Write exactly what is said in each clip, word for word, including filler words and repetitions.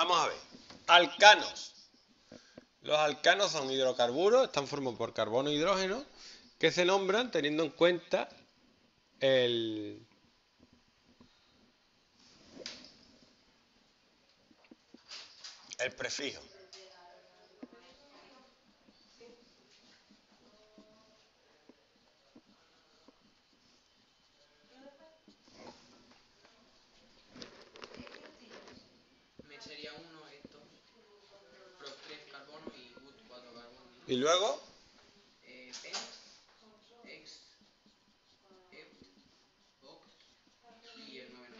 Vamos a ver. Alcanos. Los alcanos son hidrocarburos, están formados por carbono e hidrógeno, que se nombran teniendo en cuenta el, el prefijo. Sería uno estos, Pro tres carbono y But cuatro carbono. Y luego, eh, Pent, Ex, Ept, Oct y el nueve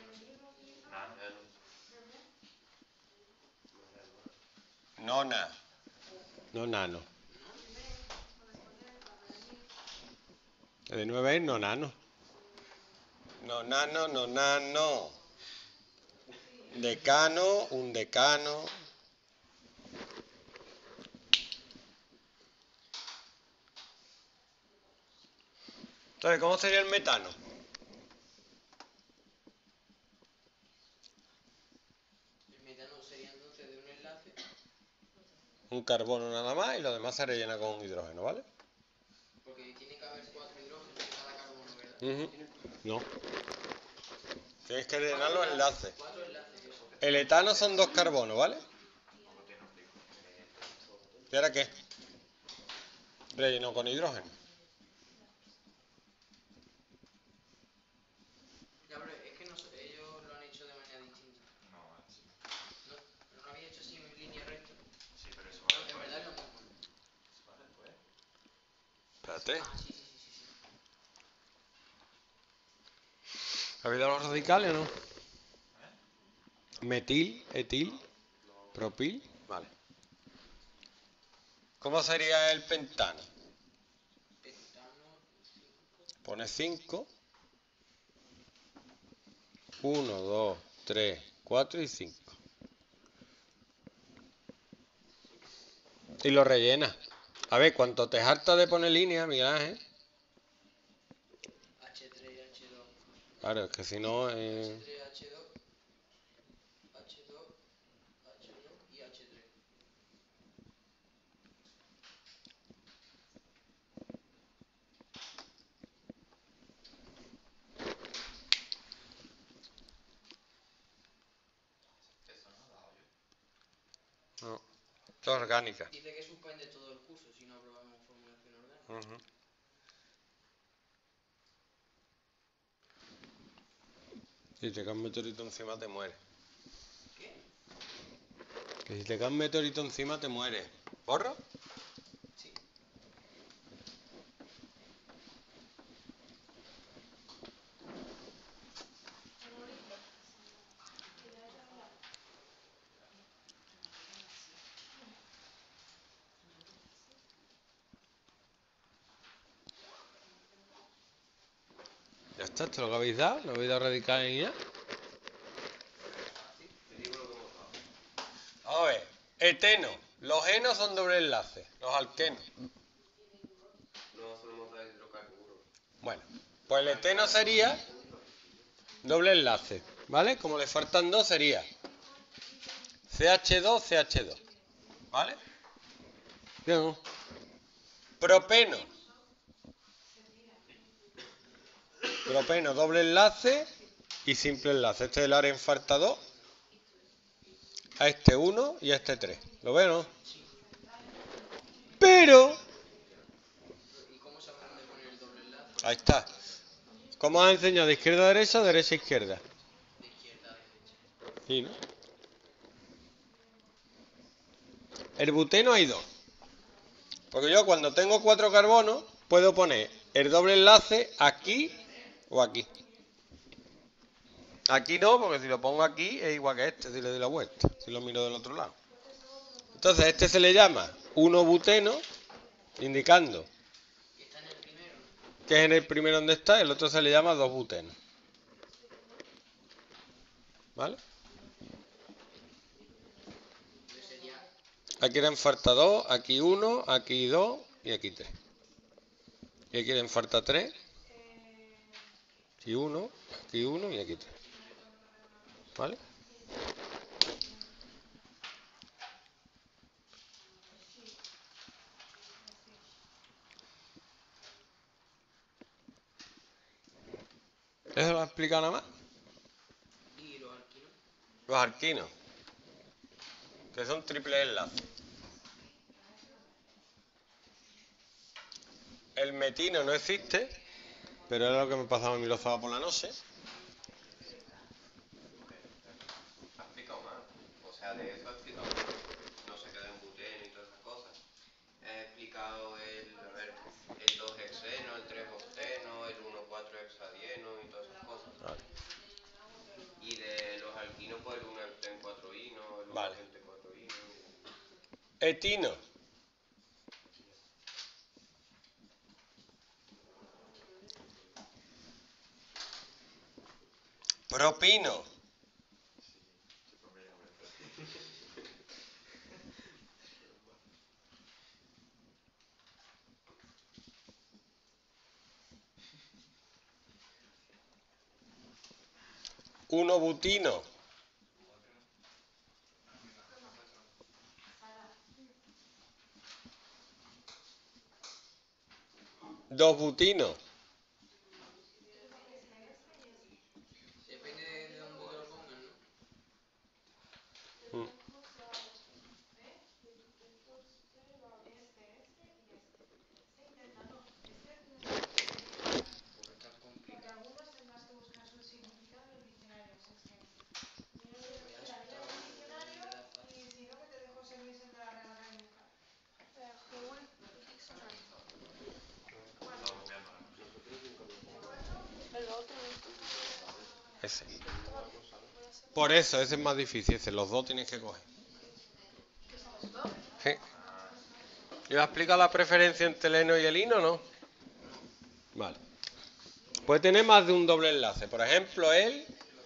nona. No nano. El de nueve es no nano. No nano, no nano. Decano, un decano. Entonces, ¿cómo sería el metano? El metano sería entonces de un enlace. Un carbono nada más y lo demás se rellena con un hidrógeno, ¿vale? Porque tiene que haber cuatro hidrógenos en cada carbono, ¿verdad? Uh-huh. No. Tienes que rellenar los enlaces. Cuatro enlaces, eso. El etano son dos carbonos, ¿vale? ¿Y ahora qué? Relleno con hidrógeno. Ya, pero es que no, ellos lo han hecho de manera distinta. No, así. ¿No, ¿No lo había hecho así en línea recta? Sí, pero eso No, va en después. verdad es lo mismo. Eso va después. Espérate. Ah, sí, sí, sí, sí, sí. ¿Habéis dado los radicales o no? ¿Eh? Metil, etil, propil. Vale. ¿Cómo sería el pentano? Pentano cinco. Pone cinco. uno, dos, tres, cuatro y cinco. Y lo rellena. A ver, ¿cuánto te harta de poner línea, Miguel Ángel? H tres y H dos. Claro, es que si no... Eh... H tres, H dos, H dos, H dos y H tres. Eso no lo he dado yo. No. Esto es orgánica. Dice que suspende todo el curso si no aprobamos formulación orgánica. Uh-huh. Si te cae un meteorito encima te mueres. ¿Qué? Que si te cae un meteorito encima te mueres. ¿Porro? Sí. Ya está, esto es lo que habéis dado. ¿No habéis dado radicales en ya? Te digo lo que hemos dado. A ver, eteno. Los enos son doble enlace. Los alquenos. No, solo hemos dado hidrocarburos. Bueno, pues el eteno sería doble enlace. ¿Vale? Como le faltan dos sería C H dos, C H dos. ¿Vale? Bien. Propeno. Propeno, doble enlace y simple enlace. Este es el área falta dos. A este uno y a este tres. ¿Lo ven, no? Sí. Pero... ¿Y cómo saben dónde poner el doble enlace? Ahí está. ¿Cómo has enseñado? ¿De izquierda a derecha o derecha a izquierda? De izquierda a derecha. Sí, ¿no? El buteno hay dos. Porque yo cuando tengo cuatro carbonos puedo poner el doble enlace aquí o aquí. Aquí no, porque si lo pongo aquí es igual que este, si le doy la vuelta, si lo miro del otro lado. Entonces este se le llama uno buteno, indicando Y está en el primero, ¿no? que es en el primero donde está, el otro se le llama dos buteno. ¿Vale? Entonces sería Aquí le falta dos, aquí uno, aquí dos y aquí tres. Y aquí le falta tres. Aquí uno, aquí uno y aquí tres. ¿Vale? ¿Eso lo ha explicado nada más? ¿Y los alquinos? Los alquinos, que son triples enlaces. El metino no existe, pero era lo que me pasaba a mí los sábados por la noche. Ha explicado más. O sea, de eso ha explicado más. No se queda en buteno y todas esas cosas. He explicado el, a ver, el dos hexeno, el tres octeno, el uno cuatro hexadieno y todas esas cosas. Vale. Y de los alquinos, pues el uno hepten cuatro ino, el uno Vale. pente cuatro ino. Etino. Propino. Uno butino. Dos butino. Depende de dónde te lo pongan, ¿no? Mm. Porque está complicado. Ya eso está en verdad fácil. Ese. Por eso, ese es más difícil. Ese, los dos tienes que coger. Sí. ¿Iba a explicar la preferencia entre el heno y el ino, no? Vale. Puede tener más de un doble enlace. Por ejemplo, el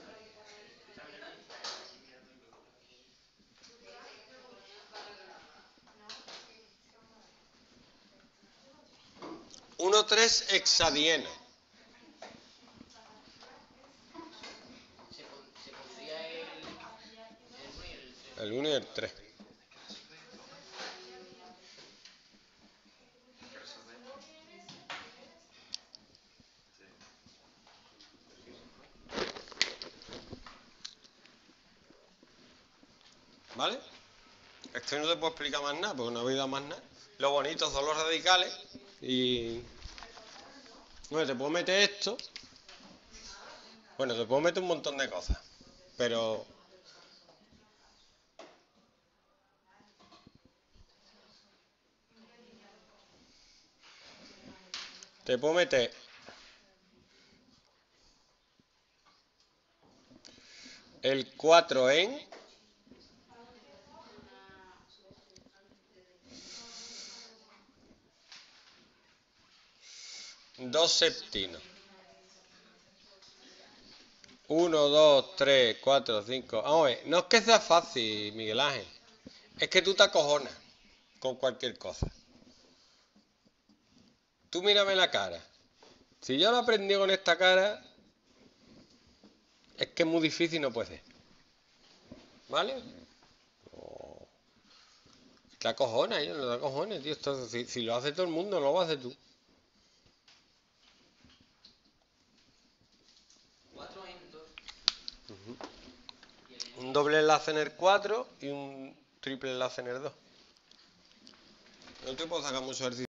uno tres hexadieno. Se, pon- se pondría el, el uno y el tres. El uno y el tres. ¿Vale? Es que no te puedo explicar más nada, porque no he oído más nada. Lo bonito son los radicales y... Bueno, te puedo meter esto. Bueno, te puedo meter un montón de cosas. Pero... Te puedo meter... El cuatro en... Dos septinos. Uno, dos, tres, cuatro, cinco... Vamos a ver, no es que sea fácil, Miguel Ángel. Es que tú te acojonas con cualquier cosa. Tú mírame la cara. Si yo lo aprendí con esta cara, es que es muy difícil y no puede ser. ¿Vale? Oh. Te acojonas, yo no te acojones, tío. Esto, si, si lo hace todo el mundo, no lo haces tú. cuatro en dos. Y el Un doble enlace en el cuatro y un triple enlace en el dos. No te puedo sacar mucho ejercicio.